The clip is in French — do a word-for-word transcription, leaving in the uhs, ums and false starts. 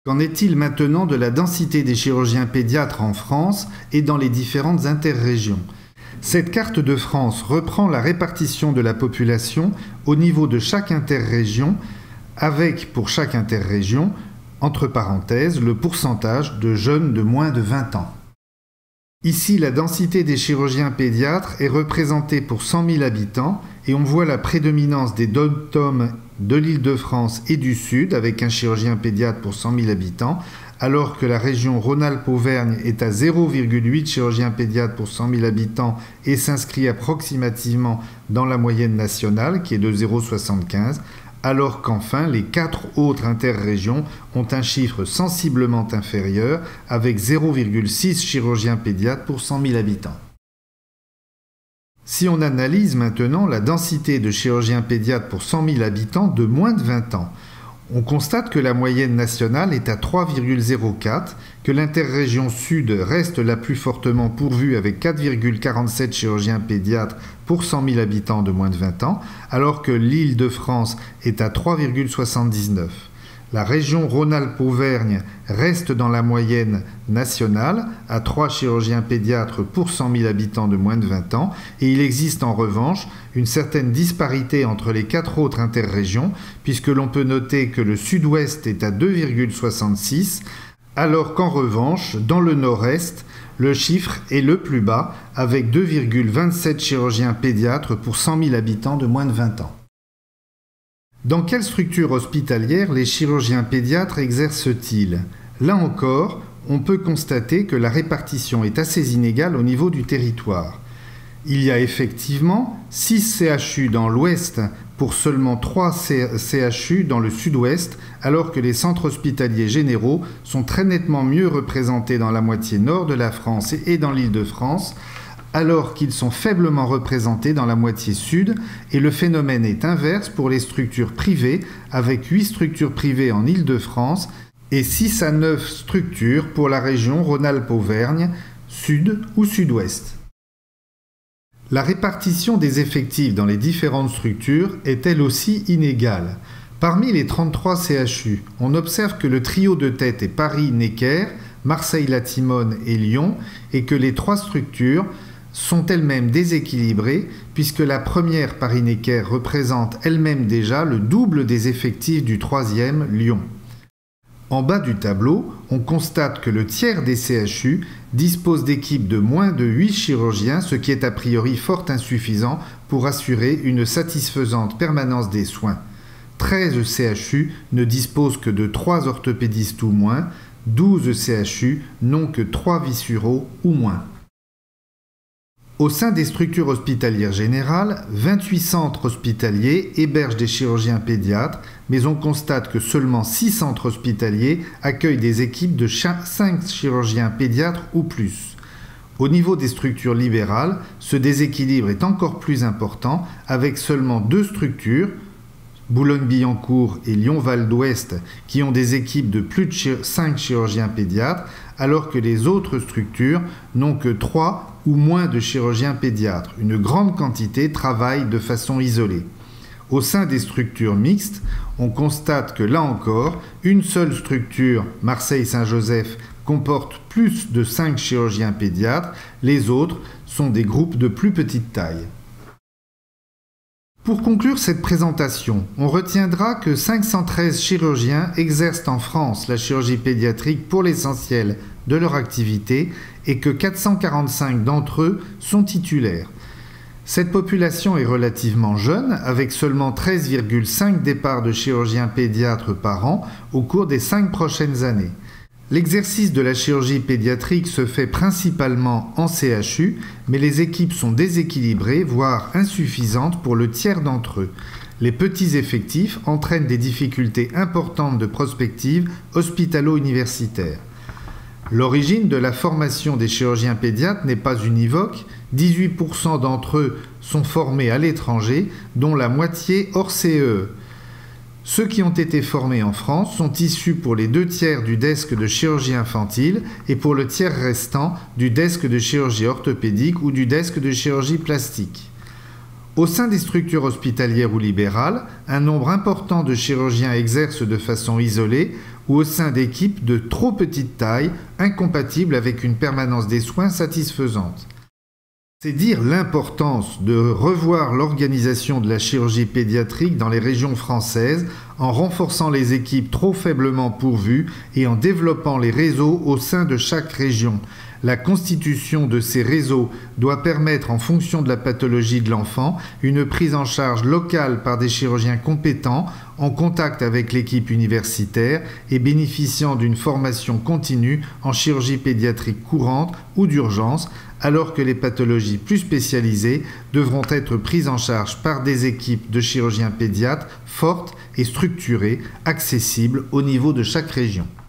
Qu'en est-il maintenant de la densité des chirurgiens pédiatres en France et dans les différentes interrégions? Cette carte de France reprend la répartition de la population au niveau de chaque interrégion, avec pour chaque interrégion, entre parenthèses, le pourcentage de jeunes de moins de vingt ans. Ici, la densité des chirurgiens pédiatres est représentée pour cent mille habitants et on voit la prédominance des dom-toms de l'Île-de-France et du Sud avec un chirurgien pédiatre pour cent mille habitants, alors que la région Rhône-Alpes-Auvergne est à zéro virgule huit chirurgiens pédiatres pour cent mille habitants et s'inscrit approximativement dans la moyenne nationale qui est de zéro virgule soixante-quinze, alors qu'enfin les quatre autres interrégions ont un chiffre sensiblement inférieur avec zéro virgule six chirurgiens pédiatres pour cent mille habitants. Si on analyse maintenant la densité de chirurgiens pédiatres pour cent mille habitants de moins de vingt ans, on constate que la moyenne nationale est à trois virgule zéro quatre, que l'interrégion Sud reste la plus fortement pourvue avec quatre virgule quarante-sept chirurgiens pédiatres pour cent mille habitants de moins de vingt ans, alors que l'Île-de-France est à trois virgule soixante-dix-neuf. La région Rhône-Alpes-Auvergne reste dans la moyenne nationale à trois chirurgiens pédiatres pour cent mille habitants de moins de vingt ans et il existe en revanche une certaine disparité entre les quatre autres interrégions puisque l'on peut noter que le sud-ouest est à deux virgule soixante-six alors qu'en revanche, dans le nord-est, le chiffre est le plus bas avec deux virgule vingt-sept chirurgiens pédiatres pour cent mille habitants de moins de vingt ans. Dans quelle structure hospitalière les chirurgiens pédiatres exercent-ils? Là encore, on peut constater que la répartition est assez inégale au niveau du territoire. Il y a effectivement six C H U dans l'ouest pour seulement trois C H U dans le sud-ouest, alors que les centres hospitaliers généraux sont très nettement mieux représentés dans la moitié nord de la France et dans l'Île-de-France, alors qu'ils sont faiblement représentés dans la moitié sud, et le phénomène est inverse pour les structures privées, avec huit structures privées en Île-de-France et six à neuf structures pour la région Rhône-Alpes-Auvergne, sud ou sud-ouest. La répartition des effectifs dans les différentes structures est elle aussi inégale. Parmi les trente-trois C H U, on observe que le trio de tête est Paris-Necker, Marseille-la-Timone et Lyon, et que les trois structures sont elles-mêmes déséquilibrées puisque la première Paris-Necker représente elle-même déjà le double des effectifs du troisième Lyon. En bas du tableau, on constate que le tiers des C H U dispose d'équipes de moins de huit chirurgiens, ce qui est a priori fort insuffisant pour assurer une satisfaisante permanence des soins. treize C H U ne disposent que de trois orthopédistes ou moins, douze C H U n'ont que trois viscéraux ou moins. Au sein des structures hospitalières générales, vingt-huit centres hospitaliers hébergent des chirurgiens pédiatres, mais on constate que seulement six centres hospitaliers accueillent des équipes de cinq chirurgiens pédiatres ou plus. Au niveau des structures libérales, ce déséquilibre est encore plus important, avec seulement deux structures, Boulogne-Billancourt et Lyon-Val d'Ouest, qui ont des équipes de plus de cinq chirurgiens pédiatres, alors que les autres structures n'ont que trois ou moins de chirurgiens pédiatres. Une grande quantité travaillent de façon isolée. Au sein des structures mixtes, on constate que là encore, une seule structure, Marseille-Saint-Joseph, comporte plus de cinq chirurgiens pédiatres, les autres sont des groupes de plus petite taille. Pour conclure cette présentation, on retiendra que cinq cent treize chirurgiens exercent en France la chirurgie pédiatrique pour l'essentiel de leur activité et que quatre cent quarante-cinq d'entre eux sont titulaires. Cette population est relativement jeune, avec seulement treize virgule cinq départs de chirurgiens pédiatres par an au cours des cinq prochaines années. L'exercice de la chirurgie pédiatrique se fait principalement en C H U, mais les équipes sont déséquilibrées, voire insuffisantes pour le tiers d'entre eux. Les petits effectifs entraînent des difficultés importantes de prospective hospitalo-universitaire. L'origine de la formation des chirurgiens pédiatres n'est pas univoque, dix-huit pour cent d'entre eux sont formés à l'étranger, dont la moitié hors C E E. Ceux qui ont été formés en France sont issus pour les deux tiers du desk de chirurgie infantile et pour le tiers restant du desk de chirurgie orthopédique ou du desk de chirurgie plastique. Au sein des structures hospitalières ou libérales, un nombre important de chirurgiens exercent de façon isolée ou au sein d'équipes de trop petite taille, incompatibles avec une permanence des soins satisfaisante. C'est dire l'importance de revoir l'organisation de la chirurgie pédiatrique dans les régions françaises en renforçant les équipes trop faiblement pourvues et en développant les réseaux au sein de chaque région. La constitution de ces réseaux doit permettre, en fonction de la pathologie de l'enfant, une prise en charge locale par des chirurgiens compétents, en contact avec l'équipe universitaire et bénéficiant d'une formation continue en chirurgie pédiatrique courante ou d'urgence, alors que les pathologies plus spécialisées devront être prises en charge par des équipes de chirurgiens pédiatres fortes et structurées, accessibles au niveau de chaque région.